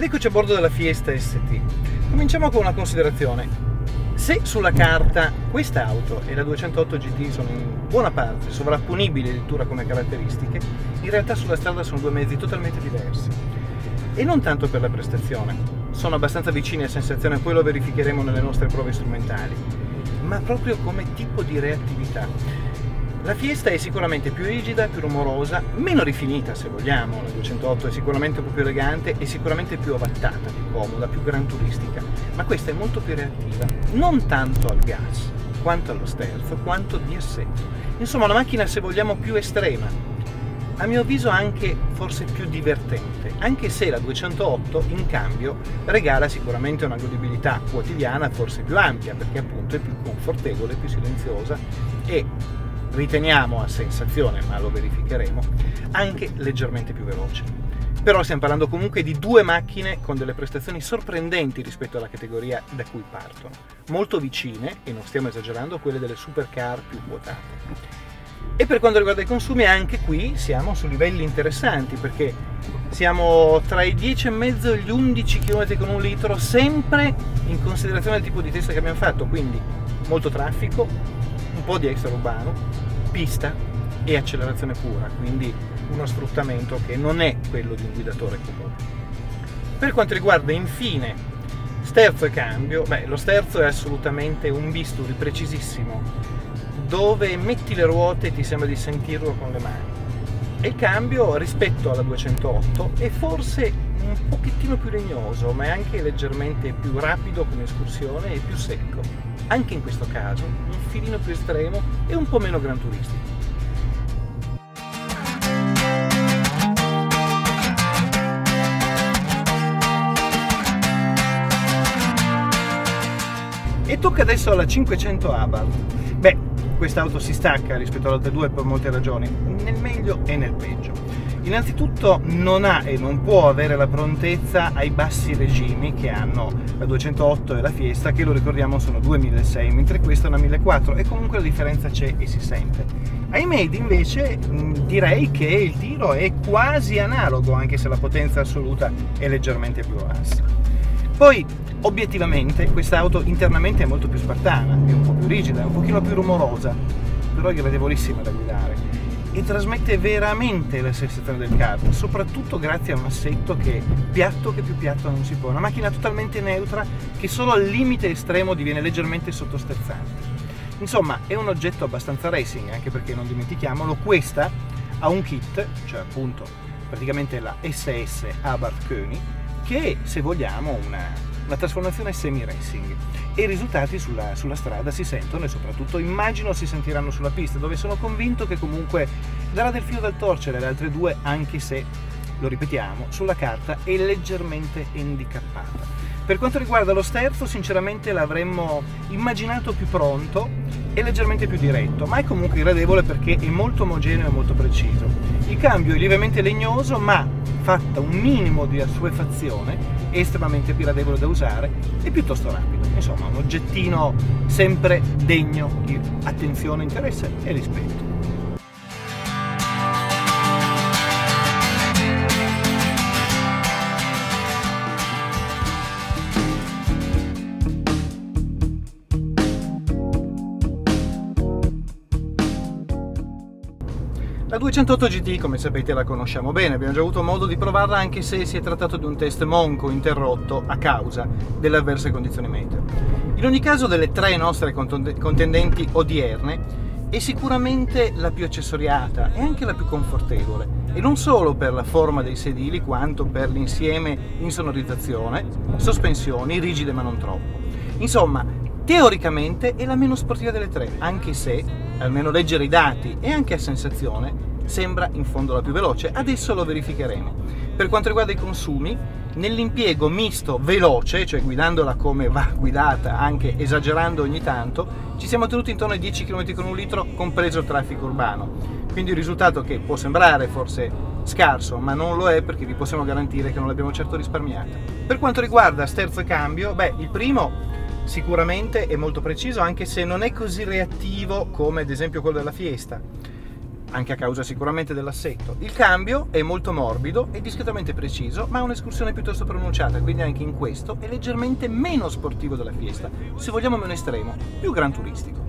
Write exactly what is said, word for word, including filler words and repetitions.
eccoci a bordo della Fiesta S T. Cominciamo con una considerazione. Se sulla carta questa auto e la duecentotto G T sono in buona parte sovrapponibili addirittura come caratteristiche, in realtà sulla strada sono due mezzi totalmente diversi. E non tanto per la prestazione, sono abbastanza vicini a sensazione, poi lo verificheremo nelle nostre prove strumentali, ma proprio come tipo di reattività. La Fiesta è sicuramente più rigida, più rumorosa, meno rifinita se vogliamo, la duecentotto è sicuramente un po' più elegante e sicuramente più avattata, più comoda, più gran turistica, ma questa è molto più reattiva, non tanto al gas, quanto allo sterzo, quanto di assetto. Insomma, una macchina se vogliamo più estrema, a mio avviso anche forse più divertente, anche se la duecentotto in cambio regala sicuramente una godibilità quotidiana forse più ampia, perché appunto è più confortevole, più silenziosa e, riteniamo a sensazione, ma lo verificheremo, anche leggermente più veloce. Però stiamo parlando comunque di due macchine con delle prestazioni sorprendenti rispetto alla categoria da cui partono, molto vicine, e non stiamo esagerando, a quelle delle supercar più quotate. E per quanto riguarda i consumi, anche qui siamo su livelli interessanti, perché siamo tra i dieci e mezzo e gli undici chilometri con un litro, sempre in considerazione del tipo di test che abbiamo fatto, quindi molto traffico, un po' di extraurbano, pista e accelerazione pura, quindi uno sfruttamento che non è quello di un guidatore comune. Per quanto riguarda infine sterzo e cambio, beh, lo sterzo è assolutamente un bisturi precisissimo, dove metti le ruote e ti sembra di sentirlo con le mani. E il cambio rispetto alla duecentotto è forse un pochettino più legnoso, ma è anche leggermente più rapido come escursione e più secco. Anche in questo caso un filino più estremo e un po' meno gran turistico. E tocca adesso alla cinquecento Abarth. Beh, quest'auto si stacca rispetto alle altre due per molte ragioni, nel meglio e nel peggio. Innanzitutto non ha e non può avere la prontezza ai bassi regimi che hanno la duecentotto e la Fiesta, che lo ricordiamo sono due milleseicento, mentre questa è una millequattrocento, e comunque la differenza c'è e si sente. Ai medi invece direi che il tiro è quasi analogo, anche se la potenza assoluta è leggermente più bassa. Poi obiettivamente quest'auto internamente è molto più spartana, è un po' più rigida, è un pochino più rumorosa, però è gradevolissima da guidare e trasmette veramente la sensazione del kart, soprattutto grazie a un assetto che piatto che più piatto non si può, una macchina totalmente neutra che solo al limite estremo diviene leggermente sottosterzante. Insomma, è un oggetto abbastanza racing, anche perché non dimentichiamolo, questa ha un kit, cioè appunto praticamente la S S Abarth Koenig, che è, se vogliamo, una una trasformazione semi-racing, e i risultati sulla, sulla strada si sentono, e soprattutto immagino si sentiranno sulla pista, dove sono convinto che comunque darà del filo da torcere alle altre due, anche se, lo ripetiamo, sulla carta è leggermente handicappata. Per quanto riguarda lo sterzo, sinceramente l'avremmo immaginato più pronto e leggermente più diretto, ma è comunque gradevole perché è molto omogeneo e molto preciso. Il cambio è lievemente legnoso, ma fatta un minimo di assuefazione, è estremamente gradevole da usare e piuttosto rapido. Insomma, un oggettino sempre degno di attenzione, interesse e rispetto. La duecentotto G T, come sapete, la conosciamo bene, abbiamo già avuto modo di provarla, anche se si è trattato di un test monco interrotto a causa delle avverse condizioni meteo. In ogni caso, delle tre nostre contendenti odierne è sicuramente la più accessoriata e anche la più confortevole, e non solo per la forma dei sedili quanto per l'insieme insonorizzazione, sospensioni rigide ma non troppo. Insomma, teoricamente è la meno sportiva delle tre, anche se, almeno leggere i dati e anche a sensazione, sembra in fondo la più veloce. Adesso lo verificheremo. Per quanto riguarda i consumi, nell'impiego misto veloce, cioè guidandola come va guidata, anche esagerando ogni tanto, ci siamo tenuti intorno ai dieci chilometri con un litro, compreso il traffico urbano. Quindi un risultato che può sembrare forse scarso, ma non lo è, perché vi possiamo garantire che non l'abbiamo certo risparmiata. Per quanto riguarda sterzo e cambio, beh, il primo sicuramente è molto preciso, anche se non è così reattivo come ad esempio quello della Fiesta. anche a causa sicuramente dell'assetto. Il cambio è molto morbido e discretamente preciso, ma ha un'escursione piuttosto pronunciata, quindi anche in questo è leggermente meno sportivo della Fiesta, se vogliamo meno estremo, più gran turistico.